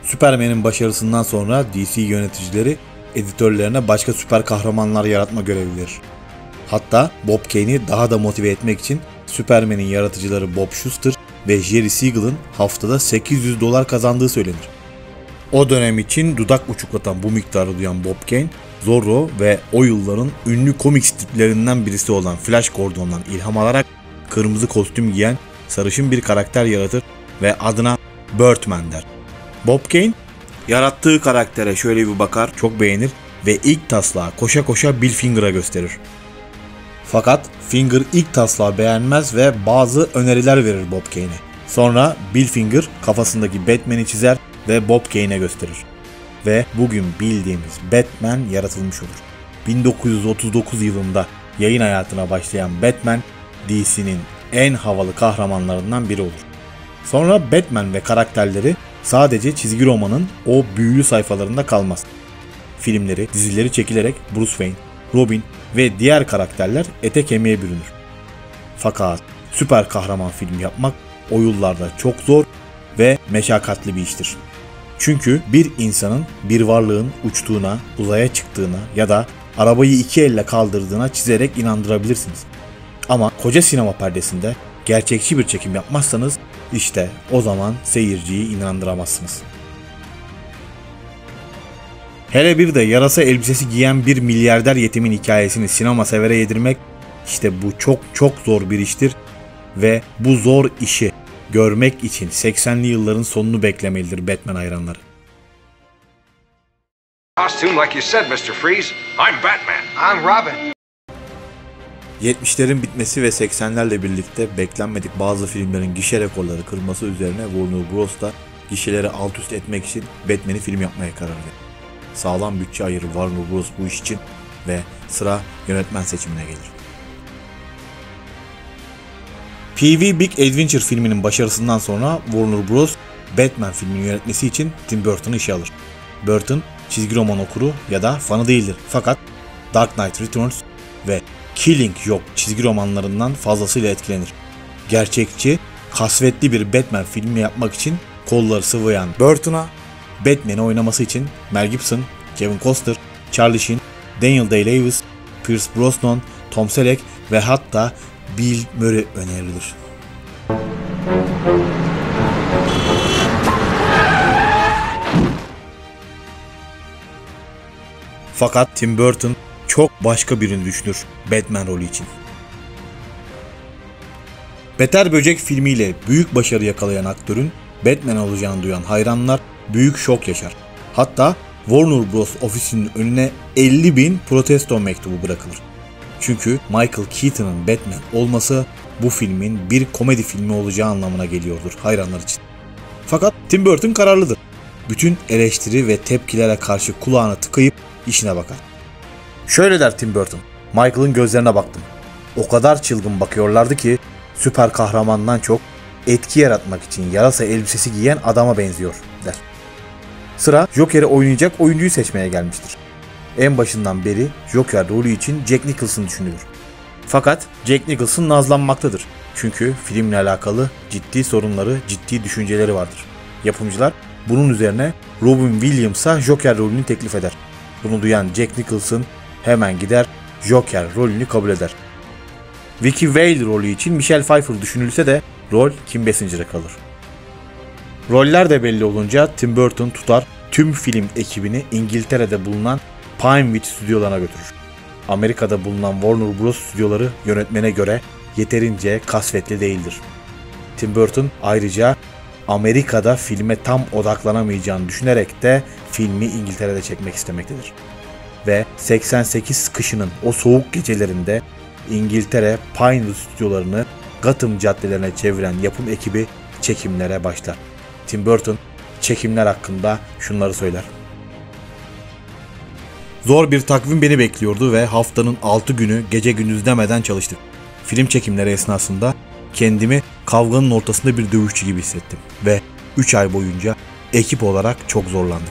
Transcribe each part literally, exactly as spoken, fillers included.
Superman'in başarısından sonra D C yöneticileri editörlerine başka süper kahramanlar yaratma görevi verir. Hatta Bob Kane'i daha da motive etmek için Superman'in yaratıcıları Bob Shuster ve Jerry Siegel'ın haftada sekiz yüz dolar kazandığı söylenir. O dönem için dudak uçuklatan bu miktarı duyan Bob Kane, Zorro ve o yılların ünlü komik striplerinden birisi olan Flash Gordon'dan ilham alarak kırmızı kostüm giyen sarışın bir karakter yaratır ve adına Birdman der. Bob Kane yarattığı karaktere şöyle bir bakar, çok beğenir ve ilk taslağı koşa koşa Bill Finger'a gösterir. Fakat Finger ilk taslağı beğenmez ve bazı öneriler verir Bob Kane'e. Sonra Bill Finger kafasındaki Batman'i çizer ve Bob Kane'e gösterir. Ve bugün bildiğimiz Batman yaratılmış olur. bin dokuz yüz otuz dokuz yılında yayın hayatına başlayan Batman, D C'nin en havalı kahramanlarından biri olur. Sonra Batman ve karakterleri sadece çizgi romanın o büyülü sayfalarında kalmaz. Filmleri, dizileri çekilerek Bruce Wayne, Robin ve diğer karakterler ete kemiğe bürünür. Fakat süper kahraman film yapmak o yıllarda çok zor ve meşakkatli bir iştir. Çünkü bir insanın bir varlığın uçtuğuna, uzaya çıktığına ya da arabayı iki elle kaldırdığına çizerek inandırabilirsiniz. Ama koca sinema perdesinde gerçekçi bir çekim yapmazsanız işte o zaman seyirciyi inandıramazsınız. Hele bir de yarasa elbisesi giyen bir milyarder yetimin hikayesini sinema severe yedirmek, işte bu çok çok zor bir iştir ve bu zor işi görmek için seksenli yılların sonunu beklemelidir Batman hayranları. Costume like you said, mister Freeze. I'm Batman. I'm Robin. yetmişlerin bitmesi ve seksenlerle birlikte beklenmedik bazı filmlerin gişe rekorları kırması üzerine Warner Bros. Da gişeleri alt üst etmek için Batman'i film yapmaya karar verir. Sağlam bütçe ayırır Warner Bros. Bu iş için ve sıra yönetmen seçimine gelir. Pee Wee Big Adventure filminin başarısından sonra Warner Bros. Batman filmini yönetmesi için Tim Burton'u işe alır. Burton çizgi roman okuru ya da fanı değildir fakat Dark Knight Returns ve Killing Joke çizgi romanlarından fazlasıyla etkilenir. Gerçekçi, kasvetli bir Batman filmi yapmak için kolları sıvayan Burton'a Batman'i oynaması için Mel Gibson, Kevin Costner, Charlie Sheen, Daniel Day-Lewis, Pierce Brosnan, Tom Selleck ve hatta Bill Murray önerilir. Fakat Tim Burton çok başka birini düşünür Batman rolü için. Beter Böcek filmiyle büyük başarı yakalayan aktörün Batman olacağını duyan hayranlar büyük şok yaşar. Hatta Warner Bros. Ofisinin önüne elli bin protesto mektubu bırakılır. Çünkü Michael Keaton'ın Batman olması bu filmin bir komedi filmi olacağı anlamına geliyordur hayranlar için. Fakat Tim Burton kararlıdır. Bütün eleştiri ve tepkilere karşı kulağını tıkayıp işine bakar. Şöyle der Tim Burton, Michael'ın gözlerine baktım. O kadar çılgın bakıyorlardı ki süper kahramandan çok etki yaratmak için yarasa elbisesi giyen adama benziyor der. Sıra Joker'i oynayacak oyuncuyu seçmeye gelmiştir. En başından beri Joker rolü için Jack Nicholson düşünülür. Fakat Jack Nicholson nazlanmaktadır. Çünkü filmle alakalı ciddi sorunları, ciddi düşünceleri vardır. Yapımcılar bunun üzerine Robin Williams'a Joker rolünü teklif eder. Bunu duyan Jack Nicholson hemen gider Joker rolünü kabul eder. Vicky Vale rolü için Michelle Pfeiffer düşünülse de rol Kim Basinger'a kalır. Roller de belli olunca Tim Burton tutar tüm film ekibini İngiltere'de bulunan Pinewood stüdyolarına götürür. Amerika'da bulunan Warner Bros. Stüdyoları yönetmene göre yeterince kasvetli değildir. Tim Burton ayrıca Amerika'da filme tam odaklanamayacağını düşünerek de filmi İngiltere'de çekmek istemektedir. Ve seksen sekiz kışının o soğuk gecelerinde İngiltere Pinewood stüdyolarını Gotham caddelerine çeviren yapım ekibi çekimlere başlar. Tim Burton çekimler hakkında şunları söyler. Zor bir takvim beni bekliyordu ve haftanın altı günü gece gündüz demeden çalıştık. Film çekimleri esnasında kendimi kavganın ortasında bir dövüşçü gibi hissettim ve üç ay boyunca ekip olarak çok zorlandık.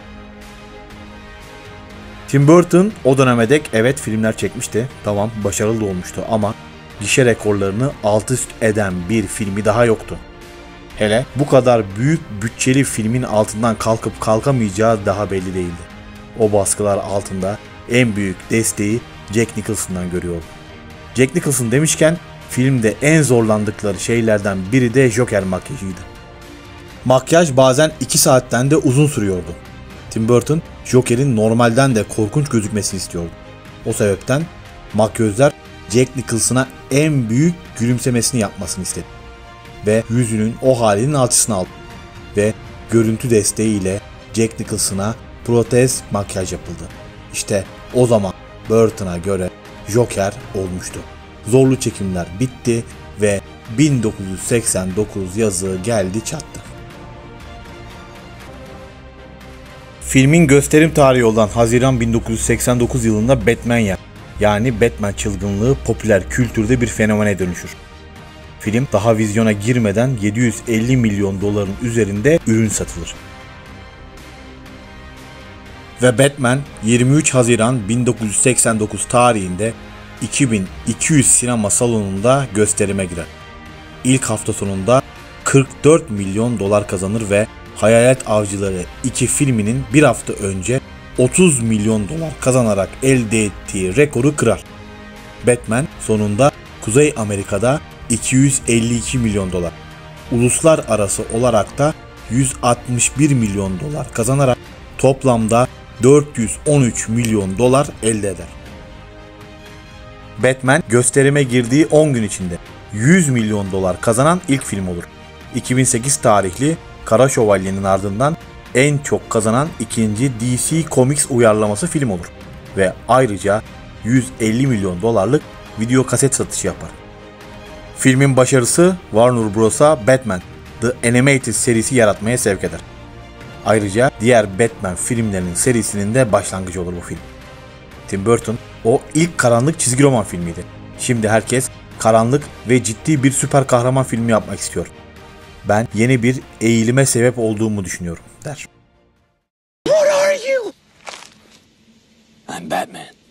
Tim Burton o döneme dek evet filmler çekmişti, tamam başarılı olmuştu ama gişe rekorlarını alt üst eden bir filmi daha yoktu. Hele bu kadar büyük bütçeli filmin altından kalkıp kalkamayacağı daha belli değildi. O baskılar altında en büyük desteği Jack Nicholson'dan görüyordu. Jack Nicholson demişken filmde en zorlandıkları şeylerden biri de Joker makyajıydı. Makyaj bazen iki saatten de uzun sürüyordu. Tim Burton Joker'in normalden de korkunç gözükmesini istiyordu. O sebepten makyözler Jack Nicholson'a en büyük gülümsemesini yapmasını istedi. Ve yüzünün o halinin alçısını aldı. Ve görüntü desteğiyle Jack Nicholson'a protez makyaj yapıldı. İşte o zaman Burton'a göre Joker olmuştu. Zorlu çekimler bitti ve bin dokuz yüz seksen dokuz yazı geldi çattı. Filmin gösterim tarihi olan Haziran bin dokuz yüz seksen dokuz yılında Batman yani Batman çılgınlığı popüler kültürde bir fenomene dönüşür. Film daha vizyona girmeden yedi yüz elli milyon doların üzerinde ürün satılır. Ve Batman yirmi üç Haziran bin dokuz yüz seksen dokuz tarihinde iki bin iki yüz sinema salonunda gösterime girer. İlk hafta sonunda kırk dört milyon dolar kazanır ve Hayalet Avcıları iki filminin bir hafta önce otuz milyon dolar kazanarak elde ettiği rekoru kırar. Batman sonunda Kuzey Amerika'da iki yüz elli iki milyon dolar, uluslararası olarak da yüz altmış bir milyon dolar kazanarak toplamda dört yüz on üç milyon dolar elde eder. Batman gösterime girdiği on gün içinde yüz milyon dolar kazanan ilk film olur. iki bin sekiz tarihli Kara Şövalye'nin ardından en çok kazanan ikinci D C Comics uyarlaması film olur ve ayrıca yüz elli milyon dolarlık video kaset satışı yapar. Filmin başarısı Warner Bros'a Batman The Animated serisi yaratmaya sevk eder. Ayrıca diğer Batman filmlerinin serisinin de başlangıcı olur bu film. Tim Burton o ilk karanlık çizgi roman filmiydi. Şimdi herkes karanlık ve ciddi bir süper kahraman filmi yapmak istiyor. Ben yeni bir eğilime sebep olduğumu düşünüyorum der. What are you? I'm Batman.